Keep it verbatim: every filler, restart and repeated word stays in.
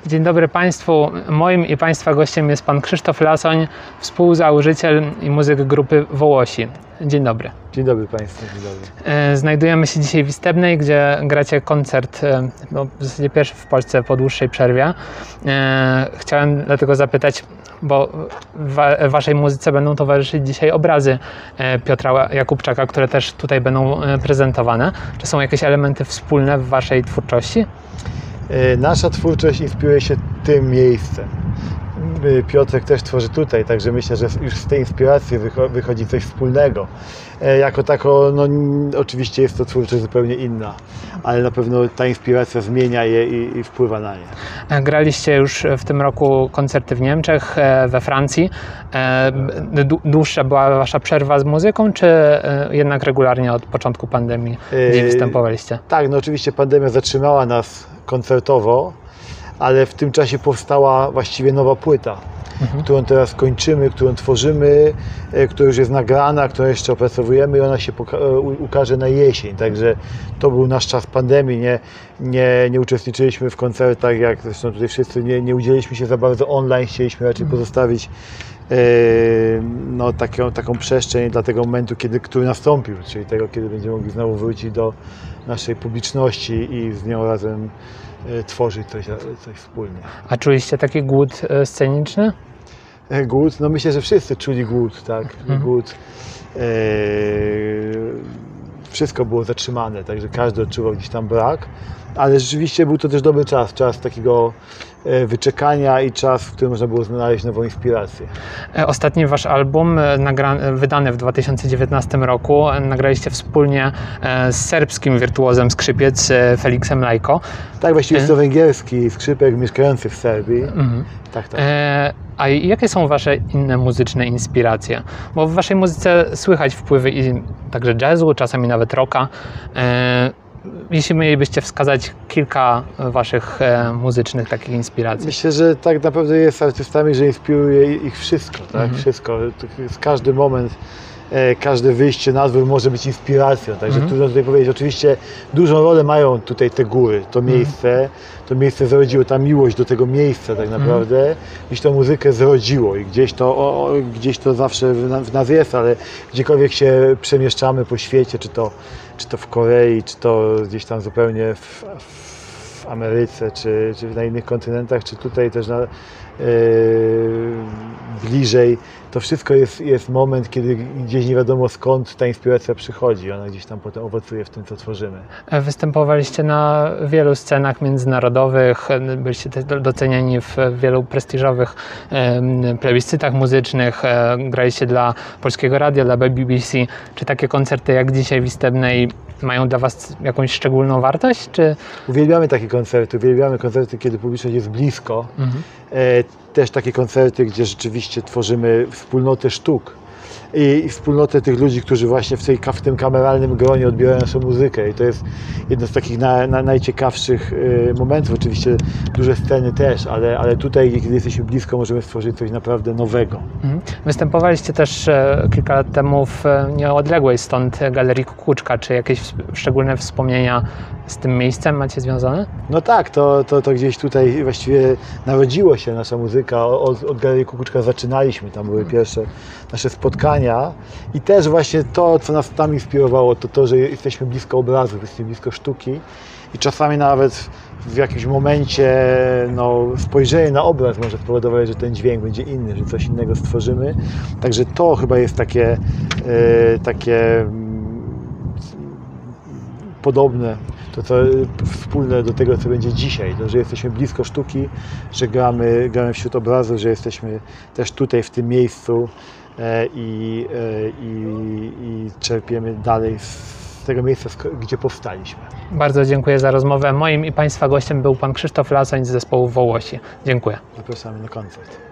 Dzień dobry Państwu. Moim i Państwa gościem jest Pan Krzysztof Lasoń, współzałożyciel i muzyk grupy Wołosi. Dzień dobry. Dzień dobry Państwu. Dzień dobry. Znajdujemy się dzisiaj w Istebnej, gdzie gracie koncert, no, w zasadzie pierwszy w Polsce po dłuższej przerwie. Chciałem dlatego zapytać, bo w Waszej muzyce będą towarzyszyć dzisiaj obrazy Piotra Jakubczaka, które też tutaj będą prezentowane. Czy są jakieś elementy wspólne w Waszej twórczości? Nasza twórczość inspiruje się tym miejscem. Piotrek też tworzy tutaj, także myślę, że już z tej inspiracji wychodzi coś wspólnego. Jako tako, no oczywiście jest to twórczość zupełnie inna, ale na pewno ta inspiracja zmienia je i, i wpływa na nie. Graliście już w tym roku koncerty w Niemczech, we Francji. Dłuższa była Wasza przerwa z muzyką, czy jednak regularnie od początku pandemii gdzieś występowaliście? Tak, no oczywiście pandemia zatrzymała nas koncertowo, ale w tym czasie powstała właściwie nowa płyta, mhm. którą teraz kończymy, którą tworzymy, która już jest nagrana, którą jeszcze opracowujemy i ona się ukaże na jesień. Także to był nasz czas pandemii. Nie, nie, nie uczestniczyliśmy w koncertach, jak zresztą tutaj wszyscy, nie, nie udzieliliśmy się za bardzo online, chcieliśmy raczej mhm. pozostawić e, no, taką, taką przestrzeń dla tego momentu, kiedy, który nastąpił, czyli tego, kiedy będziemy mogli znowu wrócić do naszej publiczności i z nią razem tworzyć coś, coś wspólnie. A czuliście taki głód sceniczny? Głód? No myślę, że wszyscy czuli głód, tak? Mhm. Głód. E, wszystko było zatrzymane, także każdy odczuwał gdzieś tam brak, ale rzeczywiście był to też dobry czas, czas takiego wyczekania i czas, w którym można było znaleźć nową inspirację. Ostatni Wasz album, wydany w dwa tysiące dziewiętnastym roku, nagraliście wspólnie z serbskim wirtuozem skrzypiec Feliksem Lajko. Tak, właściwie jest to węgierski skrzypek mieszkający w Serbii. Mhm. Tak, tak. A jakie są Wasze inne muzyczne inspiracje? Bo w Waszej muzyce słychać wpływy i także jazzu, czasami nawet rocka. Jeśli mielibyście wskazać kilka Waszych e, muzycznych takich inspiracji? Myślę, że tak naprawdę jest artystami, że inspiruje ich wszystko, tak? Mhm. Wszystko. W każdy moment, e, każde wyjście na dwór może być inspiracją, także mhm. trudno tutaj powiedzieć. Oczywiście dużą rolę mają tutaj te góry, to miejsce, mhm. to miejsce zrodziło, ta miłość do tego miejsca tak naprawdę, mhm. gdzieś tą muzykę zrodziło i gdzieś to, o, gdzieś to zawsze w nas jest, ale gdziekolwiek się przemieszczamy po świecie, czy to czy to w Korei, czy to gdzieś tam zupełnie w, w Ameryce, czy, czy na innych kontynentach, czy tutaj też na, yy, bliżej. To wszystko jest, jest moment, kiedy gdzieś nie wiadomo skąd ta inspiracja przychodzi. Ona gdzieś tam potem owocuje w tym, co tworzymy. Występowaliście na wielu scenach międzynarodowych, byliście też docenieni w wielu prestiżowych plebiscytach muzycznych, graliście dla Polskiego Radia, dla B B C. Czy takie koncerty jak dzisiaj w Istebnej mają dla Was jakąś szczególną wartość? Czy... Uwielbiamy takie koncerty, uwielbiamy koncerty, kiedy publiczność jest blisko. Mhm. Też takie koncerty, gdzie rzeczywiście tworzymy wspólnotę sztuk i, i wspólnotę tych ludzi, którzy właśnie w, tej, w tym kameralnym gronie odbierają naszą muzykę i to jest jedno z takich na, na najciekawszych y, momentów. Oczywiście duże sceny też, ale, ale tutaj, kiedy jesteśmy blisko, możemy stworzyć coś naprawdę nowego. Mhm. Występowaliście też e, kilka lat temu w nieodległej stąd Galerii Kukuczka. Czy jakieś szczególne wspomnienia z tym miejscem macie związane? No tak, to, to, to gdzieś tutaj właściwie narodziło się nasza muzyka. Od, od Galerii Kukuczka zaczynaliśmy, tam były pierwsze nasze spotkania i też właśnie to, co nas tam inspirowało, to to, że jesteśmy blisko obrazu, jesteśmy blisko sztuki i czasami nawet w jakimś momencie no, spojrzenie na obraz może spowodować, że ten dźwięk będzie inny, że coś innego stworzymy. Także to chyba jest takie, e, takie podobne, to co wspólne do tego, co będzie dzisiaj, to, że jesteśmy blisko sztuki, że gramy, gramy wśród obrazu, że jesteśmy też tutaj w tym miejscu e, i, e, i, i czerpiemy dalej z tego miejsca, gdzie powstaliśmy. Bardzo dziękuję za rozmowę. Moim i Państwa gościem był Pan Krzysztof Lasoń z zespołu Wołosi. Dziękuję. Zapraszamy na koncert.